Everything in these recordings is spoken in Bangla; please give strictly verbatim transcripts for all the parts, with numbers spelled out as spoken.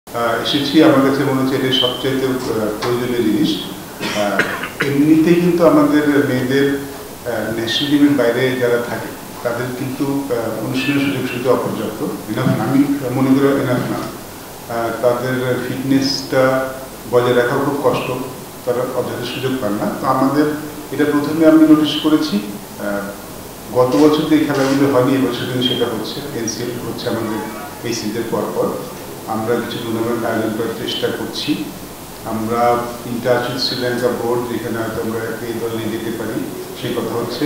এসেছি। আমার কাছে মনে হচ্ছে এটা সবচাইতে প্রয়োজনীয় জিনিস। এমনিতেই কিন্তু আমাদের মেয়েদের ন্যাশনাল টিমের বাইরে যারা থাকে তাদের কিন্তু অনুশীলনের সুযোগ সুবিধা অপর্যাপ্ত, এনাফ না, আমি মনে করি এনাফ না। তাদের ফিটনেসটা বজায় রাখা খুব কষ্ট, তারা অযথা সুযোগ পান না। তো আমাদের এটা প্রথমে আমি নোটিশ করেছি, গত বছর যে খেলাগুলো হয়নি এবছর কিন্তু সেটা হচ্ছে। এনসিএল হচ্ছে আমাদের এই সিজনের পর পর আমরা কিছু টুর্নামেন্ট আয়োজন করার চেষ্টা করছি। আমরা ইন্টারন্যাশনাল শ্রীলঙ্কা বোর্ড যেখানে হয়তো আমরা এই দল নিয়ে যেতে পারি, সেই কথা হচ্ছে।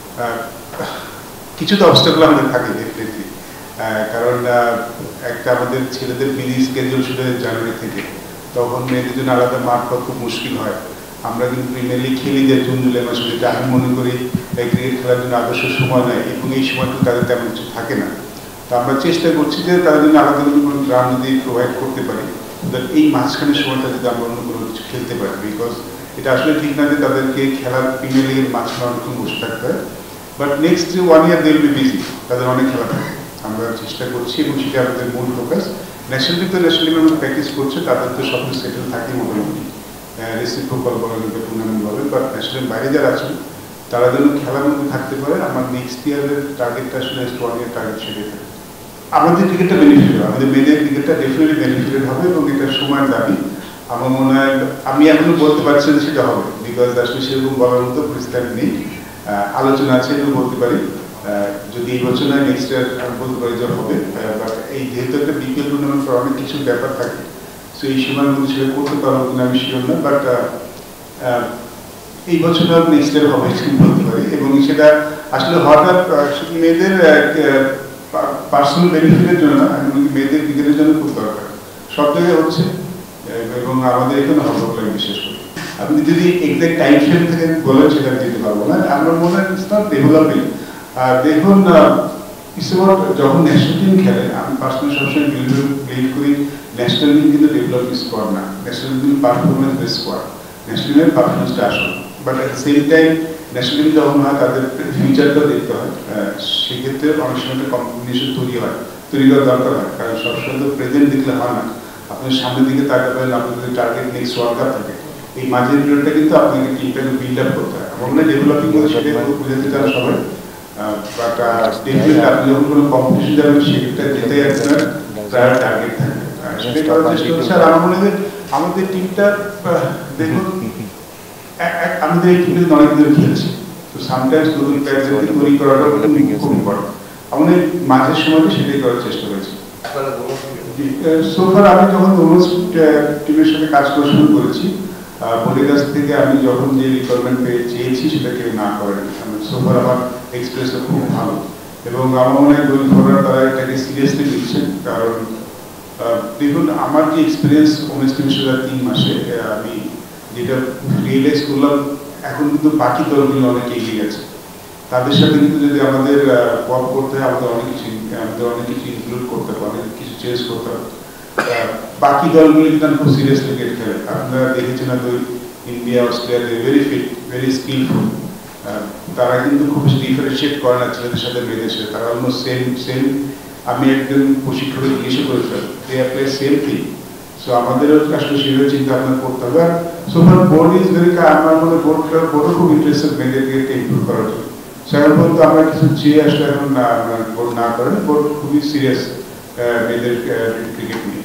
কিছু তো অবস্টাকল আমাদের থাকে ডেফিনেটলি, কারণ একটা আমাদের ছেলেদের বিলি স্কেডিউল শুরু হয় জানুয়ারি থেকে, তখন মেয়েদের জন্য আলাদা মাঠ পাওয়া খুব মুশকিল হয়। আমরা কিন্তু প্রিমিয়ার লিগ খেলি যে জুন জুলাই মাসে, যেটা আমি মনে করি ক্রিকেট খেলার জন্য আদর্শ সময় নয়, এবং এই সময়টুকু তাদের তেমন কিছু থাকে না। তো আমরা চেষ্টা করছি যে তাদের জন্য আলাদা কোনো গ্রাউন্ড যদি প্রোভাইড করতে পারি, এই মাঝখানের সময়টা যদি আমরা অন্য কোনো কিছু খেলতে পারি। বিকজ এটা আসলে ঠিক না যে তাদেরকে খেলার প্রিমিয়ার লিগের মাঝখানে অনেকক্ষণ বসে থাকতে হয়, বাট নেক্সট যে one year they will be busy, তাদের অনেক খেলা থাকে। আমরা চেষ্টা করছি এবং সেটা আমাদের মূল ফোকাস। ন্যাশনাল টিম তো ন্যাশনাল টিমের মধ্যে প্র্যাকটিস করছে, তাদের তো সব কিছু সেটেল থাকে মোটামুটি, রেসিপ্রোকাল বলেন বা টুর্নামেন্ট বলেন, বাট ন্যাশনাল বাইরে যারা আছেন তারা যেন খেলার মধ্যে থাকতে পারে। আমার নেক্সট ইয়ারের টার্গেটটা আসলে নেক্সট ওয়ান ইয়ার টার্গেট সেটাই থাকে। আমাদের ক্রিকেটটা বেনিফিট হবে, আমাদের মেয়েদের ক্রিকেটটা ডেফিনেটলি বেনিফিটেড হবে, এবং এটা সময়ের দাবি। আমার মনে হয়, আমি এখনো বলতে পারছি যে সেটা হবে, বিকজ আসলে সেরকম বলার মতো পরিস্থিতি নেই। আলোচনা আছে এগুলো বলতে পারি, যদি এই বছর নয় নেক্সট ইয়ার আমি বলতে পারি যে হবে। বাট এই যেহেতু একটা বিপিএল টুর্নামেন্ট অনেক কিছু ব্যাপার থাকে, সো এই সময়ের মধ্যে সেটা করতে পারবো কিনা আমি শিওর না, বাট এই বছর নেক্সট ইয়ার হবে বলতে পারি। এবং সেটা আসলে হঠাৎ শুধু মেয়েদের পার্সোনাল বেনিফিটের জন্য না, আমি বলি মেয়েদের ক্রিকেটের জন্য খুব দরকার, সব জায়গায় হচ্ছে এবং আমাদের এখানে হবে বলে আমি বিশ্বাস করি। আপনি যদি এক্সাক্ট টাইম ফ্রেম থেকে বলেন সেটা দিতে পারবো না, আমার মনে হয় ইটস নট ডেভেলপিং। আর দেখুন, ইটস অ্যাবাউট যখন ন্যাশনাল টিম খেলে, আমি পার্সোনালি সবসময় বিলিভ করি ন্যাশনাল টিম কিন্তু ডেভেলপিং স্কোয়াড না, national team performance base squad, national টিমের পারফরমেন্সটা আসল। But at the same time national team যখন হয় তাদের ফিউচারটাও দেখতে হয়, সেক্ষেত্রে অনেক সময় একটা কম্বিনেশন তৈরি হয়, তৈরি করার দরকার হয়। কারণ সবসময় তো প্রেজেন্ট দেখলে হয় না, আপনার সামনের দিকে তাকাবেন, আপনাদের টার্গেট নেক্সট ওয়ার্ল্ড কাপ থাকে, এই মাঝের পিরিয়ডটা কিন্তু আপনাকে টিমটাকে বিল্ড আপ করতে হয়। আমার মনে হয় ডেভেলপিং বলে সেটাই বুঝাতে চান সবাই, বাট ডেফিনেটলি আপনি যখন কোনো কম্পিটিশন যাবেন সেক্ষেত্রে যেটাই আপনার প্রায় টার্গেট থাকে, সেটাই করার চেষ্টা করছে। আর আমার মনে হয় আমাদের টিমটা দেখুন, আমাদের এই টিমে অনেক দিন খেলছি, তো সামটাইমস নতুন প্লেয়ারদেরকে তৈরি করাটা খুব ইম্পর্টেন্ট। আমাদের মাঝের সময়টা সেটাই করার চেষ্টা করেছি। সোফার আমি যখন অলমোস্ট টিমের সাথে কাজ করা শুরু করেছি, বোর্ডের কাছ থেকে আমি যখন যে রিকোয়ারমেন্ট পেয়ে চেয়েছি সেটা কেউ না করেন। সোফার আমার এক্সপিরিয়েন্সটা খুব ভালো, এবং আমার মনে হয় গোয়িং ফরওয়ার্ড তারা এটাকে সিরিয়াসলি নিচ্ছেন। কারণ দেখুন, আমার যে এক্সপিরিয়েন্স ওমেন্স টিমের সাথে তিন মাসে, আমি যেটা রিয়েলাইজ করলাম, এখন কিন্তু বাকি দলগুলো অনেক এগিয়ে গেছে। তাদের সাথে কিন্তু যদি আমাদের ওয়ার্ক করতে হয়, আমাদের অনেক কিছু আমাদের অনেক কিছু ইনক্লুড করতে হবে, অনেক কিছু চেঞ্জ করতে হবে। বাকি দলগুলো কিন্তু খুব সিরিয়াস ক্রিকেট খেলে, আপনারা দেখেছেন হয়তো India, Australia very fit, very skilful. তারা কিন্তু খুব ডিফারেন্সিয়েট করে না ছেলেদের সাথে মেয়েদের সাথে, তারা অলমোস্ট সেম সেম আমি একজন প্রশিক্ষকের জিজ্ঞেস করেছিলাম, they apply same thing. So আমাদেরও আসলে সেভাবে চিন্তা ভাবনা করতে হবে। আর সোফার বোর্ড ইজ ভেরি, আমার মনে হয় বোর্ডটা বোর্ডও খুব ইন্টারেস্টেড মেয়েদেরকে ইমপ্রুভ করার জন্য। সেখানে পর্যন্ত আমরা কিছু চেয়ে আসলে এখন বোর্ড না করেন, বোর্ড খুবই সিরিয়াস মেয়েদের ক্রিকেট নিয়ে।